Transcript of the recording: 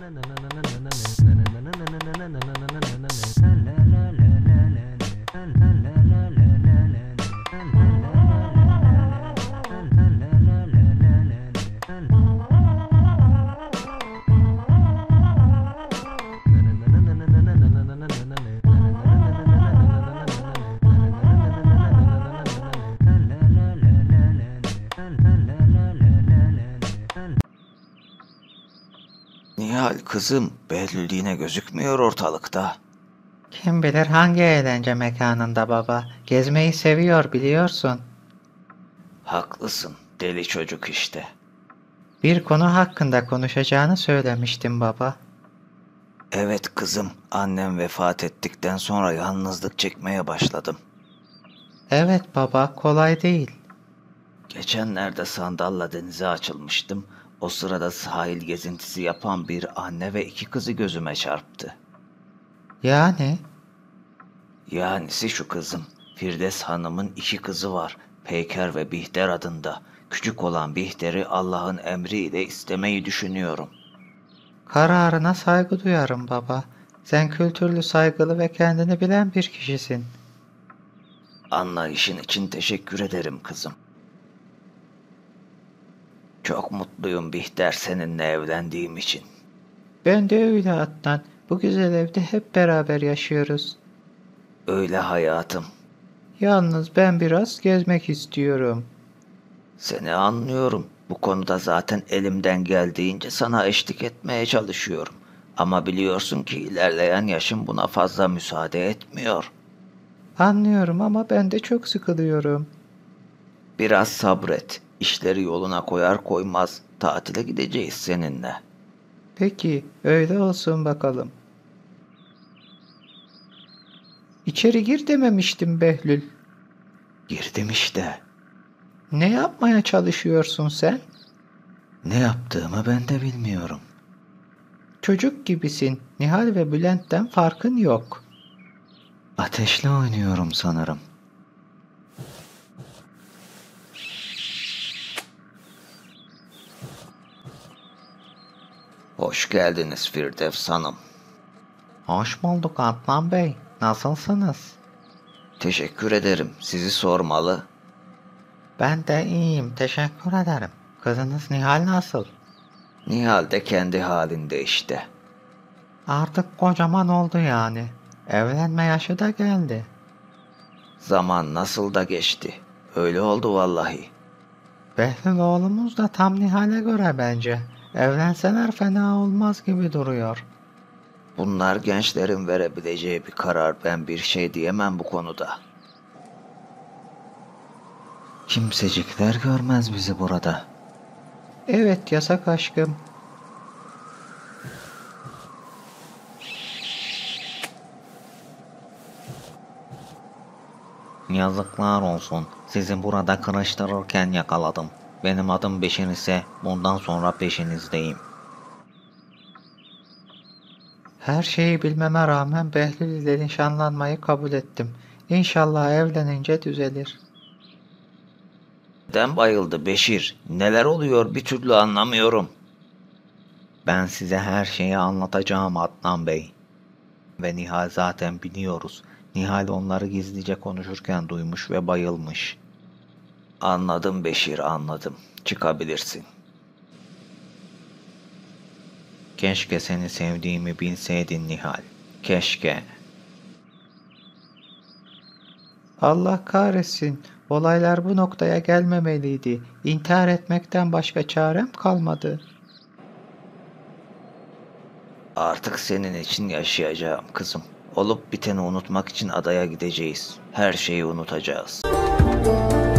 Nihal kızım, Behlül yine gözükmüyor ortalıkta. Kim bilir hangi eğlence mekanında baba. Gezmeyi seviyor biliyorsun. Haklısın, deli çocuk işte. Bir konu hakkında konuşacağını söylemiştim baba. Evet kızım, annem vefat ettikten sonra yalnızlık çekmeye başladım. Evet baba, kolay değil. Geçenlerde sandalla denize açılmıştım. O sırada sahil gezintisi yapan bir anne ve iki kızı gözüme çarptı. Yani? Yanisi şu kızım, Firdevs Hanım'ın iki kızı var. Peyker ve Bihter adında. Küçük olan Bihter'i Allah'ın emriyle istemeyi düşünüyorum. Kararına saygı duyarım baba. Sen kültürlü, saygılı ve kendini bilen bir kişisin. Anlayışın için teşekkür ederim kızım. Çok mutluyum Bihter seninle evlendiğim için. Ben de öyle Adnan. Bu güzel evde hep beraber yaşıyoruz. Öyle hayatım. Yalnız ben biraz gezmek istiyorum. Seni anlıyorum. Bu konuda zaten elimden geldiğince sana eşlik etmeye çalışıyorum. Ama biliyorsun ki ilerleyen yaşım buna fazla müsaade etmiyor. Anlıyorum ama ben de çok sıkılıyorum. Biraz sabret. İşleri yoluna koyar koymaz tatile gideceğiz seninle. Peki, öyle olsun bakalım. İçeri gir dememiştim Behlül. Girdim işte. Ne yapmaya çalışıyorsun sen? Ne yaptığımı ben de bilmiyorum. Çocuk gibisin. Nihal ve Bülent'ten farkın yok. Ateşle oynuyorum sanırım. Hoş geldiniz Firdevs Hanım. Hoş bulduk Adnan Bey. Nasılsınız? Teşekkür ederim. Sizi sormalı. Ben de iyiyim. Teşekkür ederim. Kızınız Nihal nasıl? Nihal de kendi halinde işte. Artık kocaman oldu yani. Evlenme yaşı da geldi. Zaman nasıl da geçti. Öyle oldu vallahi. Behlül oğlumuz da tam Nihal'e göre bence. Evlenseler fena olmaz gibi duruyor. Bunlar gençlerin verebileceği bir karar. Ben bir şey diyemem bu konuda. Kimsecikler görmez bizi burada. Evet yasak aşkım. Yazıklar olsun. Sizi burada kırıştırırken yakaladım. Benim adım Beşir ise bundan sonra peşinizdeyim. Her şeyi bilmeme rağmen Behlül ile nişanlanmayı kabul ettim. İnşallah evlenince düzelir. Neden bayıldı Beşir? Neler oluyor bir türlü anlamıyorum. Ben size her şeyi anlatacağım Adnan Bey. Ve Nihal zaten biliyoruz. Nihal onları gizlice konuşurken duymuş ve bayılmış. Anladım Beşir, anladım. Çıkabilirsin. Keşke seni sevdiğimi bilseydin Nihal. Keşke. Allah kahretsin. Olaylar bu noktaya gelmemeliydi. İntihar etmekten başka çarem kalmadı. Artık senin için yaşayacağım kızım. Olup biteni unutmak için adaya gideceğiz. Her şeyi unutacağız.